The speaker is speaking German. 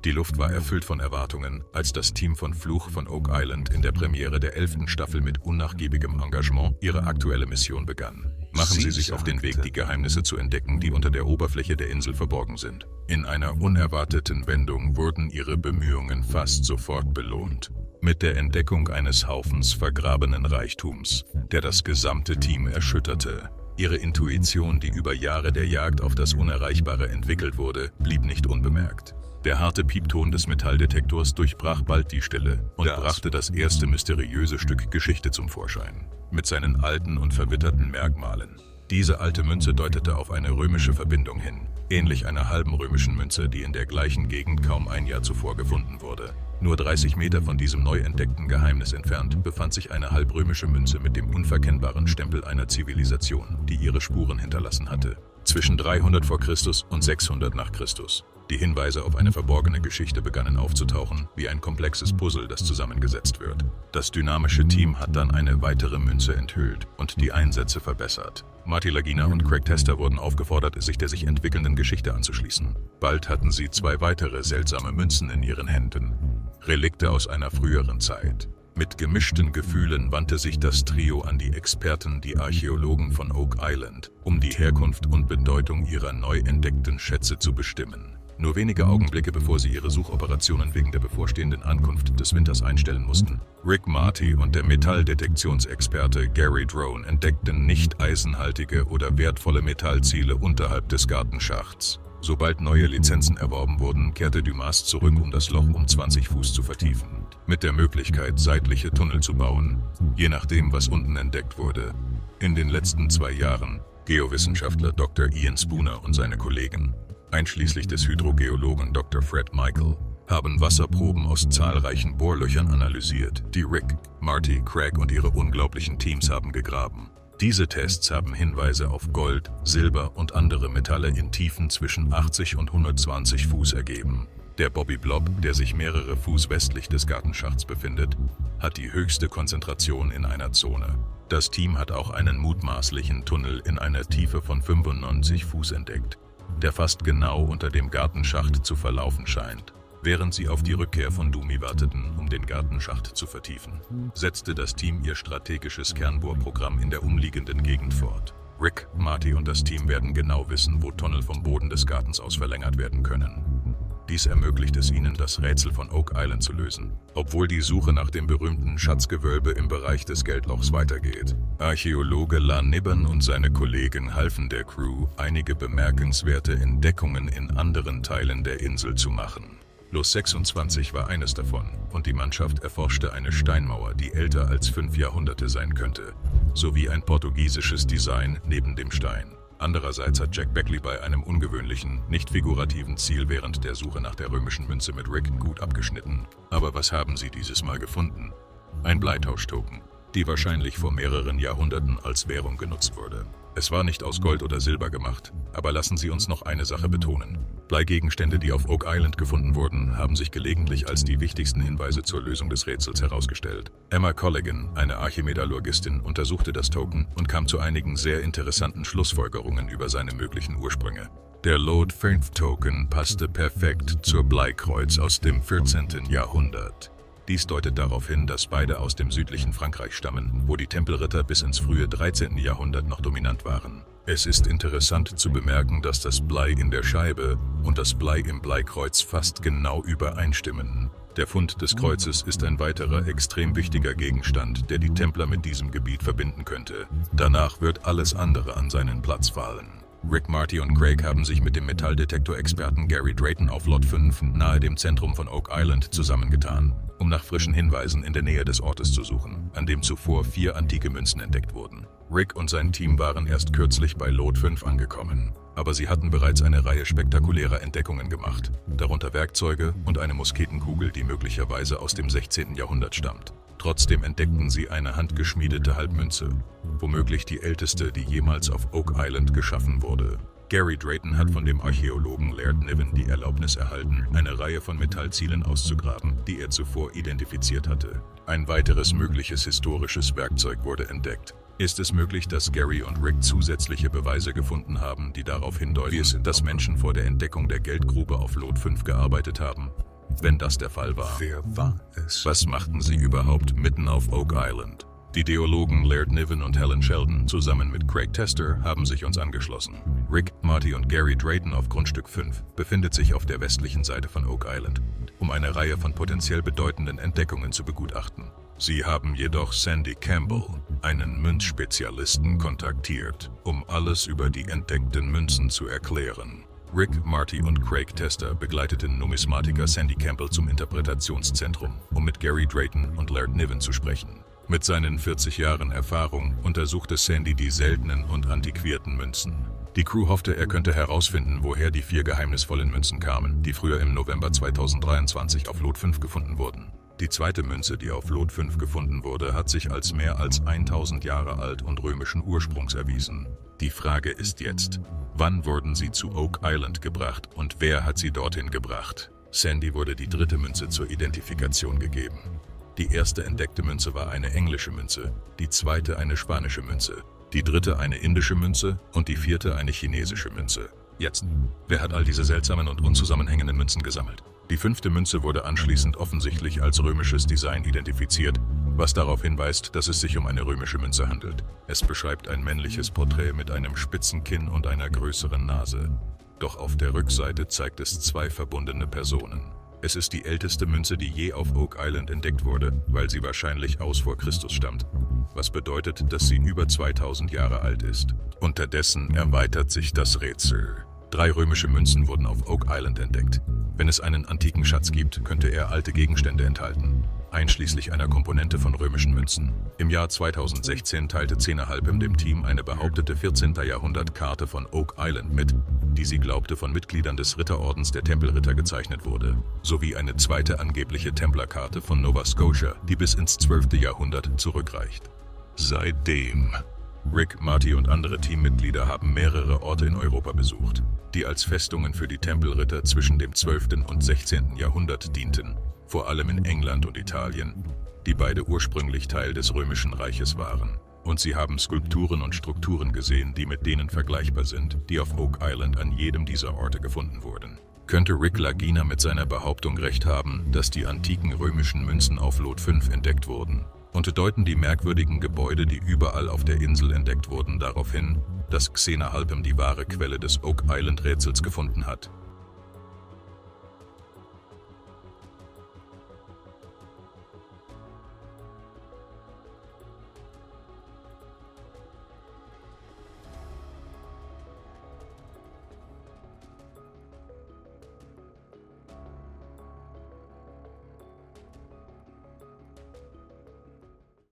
Die Luft war erfüllt von Erwartungen, als das Team von Fluch von Oak Island in der Premiere der 11. Staffel mit unnachgiebigem Engagement ihre aktuelle Mission begann. Machen Sie sich auf den Weg, die Geheimnisse zu entdecken, die unter der Oberfläche der Insel verborgen sind. In einer unerwarteten Wendung wurden ihre Bemühungen fast sofort belohnt. Mit der Entdeckung eines Haufens vergrabenen Reichtums, der das gesamte Team erschütterte. Ihre Intuition, die über Jahre der Jagd auf das Unerreichbare entwickelt wurde, blieb nicht unbemerkt. Der harte Piepton des Metalldetektors durchbrach bald die Stille und brachte das erste mysteriöse Stück Geschichte zum Vorschein. Mit seinen alten und verwitterten Merkmalen. Diese alte Münze deutete auf eine römische Verbindung hin, ähnlich einer halben römischen Münze, die in der gleichen Gegend kaum ein Jahr zuvor gefunden wurde. Nur 30 Meter von diesem neu entdeckten Geheimnis entfernt befand sich eine halbrömische Münze mit dem unverkennbaren Stempel einer Zivilisation, die ihre Spuren hinterlassen hatte. Zwischen 300 vor Christus und 600 nach Christus. Die Hinweise auf eine verborgene Geschichte begannen aufzutauchen, wie ein komplexes Puzzle, das zusammengesetzt wird. Das dynamische Team hat dann eine weitere Münze enthüllt und die Einsätze verbessert. Marty Lagina und Craig Tester wurden aufgefordert, sich der sich entwickelnden Geschichte anzuschließen. Bald hatten sie 2 weitere seltsame Münzen in ihren Händen. Relikte aus einer früheren Zeit. Mit gemischten Gefühlen wandte sich das Trio an die Experten, die Archäologen von Oak Island, um die Herkunft und Bedeutung ihrer neu entdeckten Schätze zu bestimmen. Nur wenige Augenblicke bevor sie ihre Suchoperationen wegen der bevorstehenden Ankunft des Winters einstellen mussten. Rick Marty und der Metalldetektionsexperte Gary Drone entdeckten nicht eisenhaltige oder wertvolle Metallziele unterhalb des Gartenschachts. Sobald neue Lizenzen erworben wurden, kehrte Dumas zurück, um das Loch um 20 Fuß zu vertiefen. Mit der Möglichkeit, seitliche Tunnel zu bauen, je nachdem, was unten entdeckt wurde. In den letzten 2 Jahren, Geowissenschaftler Dr. Ian Spooner und seine Kollegen, einschließlich des Hydrogeologen Dr. Fred Michael, haben Wasserproben aus zahlreichen Bohrlöchern analysiert, die Rick, Marty, Craig und ihre unglaublichen Teams haben gegraben. Diese Tests haben Hinweise auf Gold, Silber und andere Metalle in Tiefen zwischen 80 und 120 Fuß ergeben. Der Bobby Blob, der sich mehrere Fuß westlich des Gartenschachts befindet, hat die höchste Konzentration in einer Zone. Das Team hat auch einen mutmaßlichen Tunnel in einer Tiefe von 95 Fuß entdeckt, der fast genau unter dem Gartenschacht zu verlaufen scheint. Während sie auf die Rückkehr von Dumi warteten, um den Gartenschacht zu vertiefen, setzte das Team ihr strategisches Kernbohrprogramm in der umliegenden Gegend fort. Rick, Marty und das Team werden genau wissen, wo Tunnel vom Boden des Gartens aus verlängert werden können. Dies ermöglicht es ihnen, das Rätsel von Oak Island zu lösen, obwohl die Suche nach dem berühmten Schatzgewölbe im Bereich des Geldlochs weitergeht. Archäologe Lan Nibbon und seine Kollegen halfen der Crew, einige bemerkenswerte Entdeckungen in anderen Teilen der Insel zu machen. Los 26 war eines davon, und die Mannschaft erforschte eine Steinmauer, die älter als 5 Jahrhunderte sein könnte, sowie ein portugiesisches Design neben dem Stein. Andererseits hat Jack Beckley bei einem ungewöhnlichen, nicht figurativen Ziel während der Suche nach der römischen Münze mit Rick gut abgeschnitten. Aber was haben sie dieses Mal gefunden? Ein Bleitauschtoken, die wahrscheinlich vor mehreren Jahrhunderten als Währung genutzt wurde. Es war nicht aus Gold oder Silber gemacht, aber lassen Sie uns noch eine Sache betonen. Bleigegenstände, die auf Oak Island gefunden wurden, haben sich gelegentlich als die wichtigsten Hinweise zur Lösung des Rätsels herausgestellt. Emma Colligan, eine Archimetalurgistin, untersuchte das Token und kam zu einigen sehr interessanten Schlussfolgerungen über seine möglichen Ursprünge. Der Lode Fünf Token passte perfekt zur Bleikreuz aus dem 14. Jahrhundert. Dies deutet darauf hin, dass beide aus dem südlichen Frankreich stammen, wo die Tempelritter bis ins frühe 13. Jahrhundert noch dominant waren. Es ist interessant zu bemerken, dass das Blei in der Scheibe und das Blei im Bleikreuz fast genau übereinstimmen. Der Fund des Kreuzes ist ein weiterer extrem wichtiger Gegenstand, der die Templer mit diesem Gebiet verbinden könnte. Danach wird alles andere an seinen Platz fallen. Rick, Marty und Craig haben sich mit dem Metalldetektor-Experten Gary Drayton auf Lot 5 nahe dem Zentrum von Oak Island zusammengetan, um nach frischen Hinweisen in der Nähe des Ortes zu suchen, an dem zuvor 4 antike Münzen entdeckt wurden. Rick und sein Team waren erst kürzlich bei Lot 5 angekommen, aber sie hatten bereits eine Reihe spektakulärer Entdeckungen gemacht, darunter Werkzeuge und eine Musketenkugel, die möglicherweise aus dem 16. Jahrhundert stammt. Trotzdem entdeckten sie eine handgeschmiedete Halbmünze, womöglich die älteste, die jemals auf Oak Island geschaffen wurde. Gary Drayton hat von dem Archäologen Laird Niven die Erlaubnis erhalten, eine Reihe von Metallzielen auszugraben, die er zuvor identifiziert hatte. Ein weiteres mögliches historisches Werkzeug wurde entdeckt. Ist es möglich, dass Gary und Rick zusätzliche Beweise gefunden haben, die darauf hindeuten, dass Menschen vor der Entdeckung der Geldgrube auf Lot 5 gearbeitet haben? Wenn das der Fall war, Wer war es? was machten sie überhaupt mitten auf Oak Island? Die Geologen Laird Niven und Helen Sheldon zusammen mit Craig Tester haben sich uns angeschlossen. Rick, Marty und Gary Drayton auf Grundstück 5 befindet sich auf der westlichen Seite von Oak Island, um eine Reihe von potenziell bedeutenden Entdeckungen zu begutachten. Sie haben jedoch Sandy Campbell, einen Münzspezialisten, kontaktiert, um alles über die entdeckten Münzen zu erklären. Rick, Marty und Craig Tester begleiteten Numismatiker Sandy Campbell zum Interpretationszentrum, um mit Gary Drayton und Laird Niven zu sprechen. Mit seinen 40 Jahren Erfahrung untersuchte Sandy die seltenen und antiquierten Münzen. Die Crew hoffte, er könnte herausfinden, woher die 4 geheimnisvollen Münzen kamen, die früher im November 2023 auf Lot 5 gefunden wurden. Die zweite Münze, die auf Lot 5 gefunden wurde, hat sich als mehr als 1000 Jahre alt und römischen Ursprungs erwiesen. Die Frage ist jetzt, wann wurden sie zu Oak Island gebracht und wer hat sie dorthin gebracht? Sandy wurde die dritte Münze zur Identifikation gegeben. Die erste entdeckte Münze war eine englische Münze, die zweite eine spanische Münze, die dritte eine indische Münze und die vierte eine chinesische Münze. Jetzt, wer hat all diese seltsamen und unzusammenhängenden Münzen gesammelt? Die 5. Münze wurde anschließend offensichtlich als römisches Design identifiziert, was darauf hinweist, dass es sich um eine römische Münze handelt. Es beschreibt ein männliches Porträt mit einem spitzen Kinn und einer größeren Nase. Doch auf der Rückseite zeigt es 2 verbundene Personen. Es ist die älteste Münze, die je auf Oak Island entdeckt wurde, weil sie wahrscheinlich aus vor Christus stammt, was bedeutet, dass sie über 2000 Jahre alt ist. Unterdessen erweitert sich das Rätsel. 3 römische Münzen wurden auf Oak Island entdeckt. Wenn es einen antiken Schatz gibt, könnte er alte Gegenstände enthalten, einschließlich einer Komponente von römischen Münzen. Im Jahr 2016 teilte Zena Halpem dem Team eine behauptete 14. Jahrhundert-Karte von Oak Island mit, die sie glaubte von Mitgliedern des Ritterordens der Tempelritter gezeichnet wurde, sowie eine zweite angebliche Templerkarte von Nova Scotia, die bis ins 12. Jahrhundert zurückreicht. Seitdem Rick, Marty und andere Teammitglieder haben mehrere Orte in Europa besucht, die als Festungen für die Tempelritter zwischen dem 12. und 16. Jahrhundert dienten, vor allem in England und Italien, die beide ursprünglich Teil des Römischen Reiches waren. Und sie haben Skulpturen und Strukturen gesehen, die mit denen vergleichbar sind, die auf Oak Island an jedem dieser Orte gefunden wurden. Könnte Rick Lagina mit seiner Behauptung recht haben, dass die antiken römischen Münzen auf Lot 5 entdeckt wurden? Und deuten die merkwürdigen Gebäude, die überall auf der Insel entdeckt wurden, darauf hin, dass Zena Halpem die wahre Quelle des Oak Island-Rätsels gefunden hat?